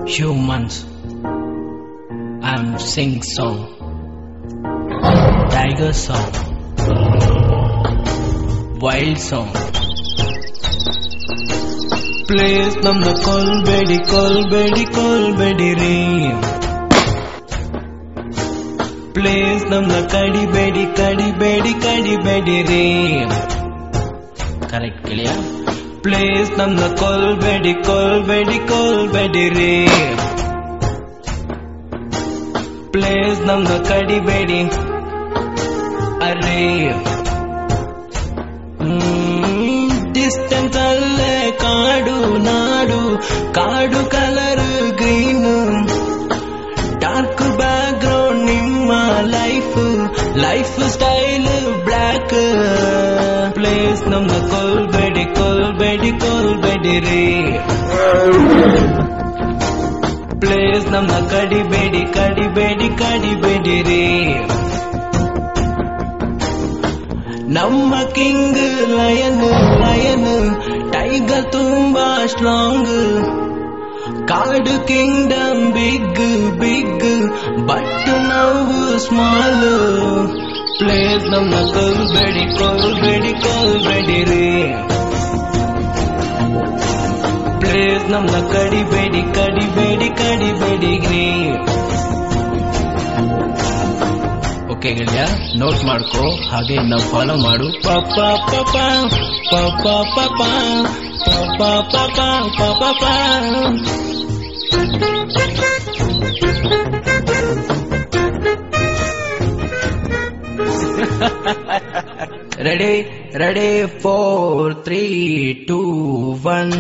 Humans, I'm sing song, tiger song, wild song. Place namna Kolabedi, Kolabedi, Kolabedi rain. Place namna Kadibedi, Kadibedi, Kadibedi rain. Correct, clear? Place namna Kolabedi, Kolabedi, Kolabedi rain. Place namna Kadibedi, array. Distance alle kaadu naadu, kaadu color green, dark background nimma life style black. Place namna Kolabedi, Kolabedi, Kolabedi rain. Place namna Kadibedi, Kadibedi, Kadibedi rain. ನಮ್ಮ king lion tiger ತುಂಬಾ strong, ಕಾಡು kingdom big but ನಾವು small. Place ನಮ್ಮ Kolabedi, Kolabedi, Kolabedi ರೇ. Place ನಮ್ಮ Kadibedi, Kadibedi, Kadibedi ರೇ. Okay ಗೆಳೆಯ, note ಮಾಡ್ಕೋ, ಹಾಗೆ ನಾವು ಫಾಲೋ ಮಾಡು. ಪಾಪ ಪಾಪ ಪಾಪ ಪಾಪ ಪಾಪ ಪಾಪ ಪಾಪ. Ready ready 4 3 2 1.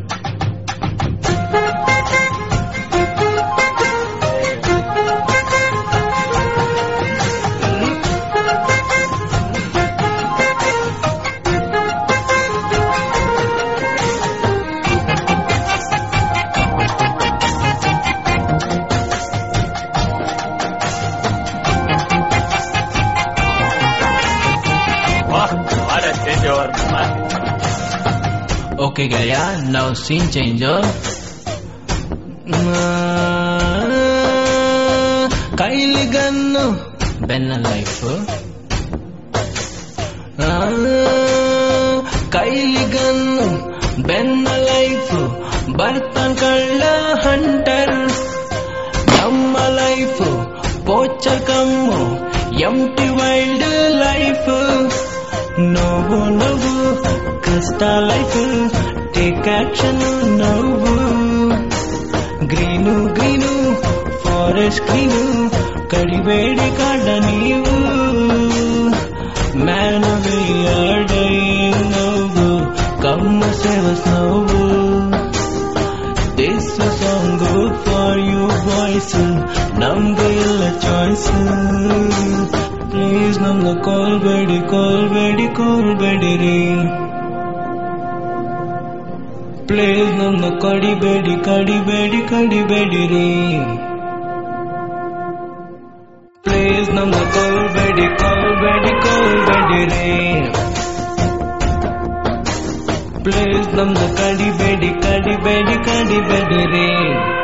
Okay ಗೆಳೆಯ, now scene change. ಕೈಲಿ ಗನ್ನು ಬೆನ್ನ ಲೈಫ್, ಕೈಲಿ ಗನ್ನು ಬೆನ್ನ ಲೈಫ್, ಬರ್ತಾನ್ ಕಳ್ಳ ಹಂಟರ್. ನಮ್ಮ life poacher come, empty wild life. ನೋವು ನೋವು ಕಷ್ಟ ಲೈಫ್, ಟೇಕ್ ಆಕ್ಷನ್ ನೋವು. ಗ್ರೀನು ಗ್ರೀನು ಫಾರೆಸ್ಟ್ ಗ್ರೀನು, ಕಡಿಬೇಡಿ ಕಾಡ ನೀವು. ಮ್ಯಾನ್ ವಿ ಆರ್ ಡೈಯಿಂಗ್ ನೋವು, ಕಮ್ಮ ಸೇವಸ್ ನೋವು. This song good for you boys, ನಮ್ಗೆ ಇಲ್ಲ ಚಾಯ್ಸ್. ಪ್ಲೀಸ್ ನಮ್ನ Kolabedi, Kolabedi, Kolabedi ರೇ. ಪ್ಲೀಸ್ ನಮ್ನ Kadibedi, Kadibedi, Kadibedi ರೇ. ಪ್ಲೀಸ್ ನಮ್ನ Kolabedi, Kolabedi, Kolabedi ರೇ. ಪ್ಲೀಸ್ ನಮ್ನ Kadibedi, Kadibedi, Kadibedi ರೇ.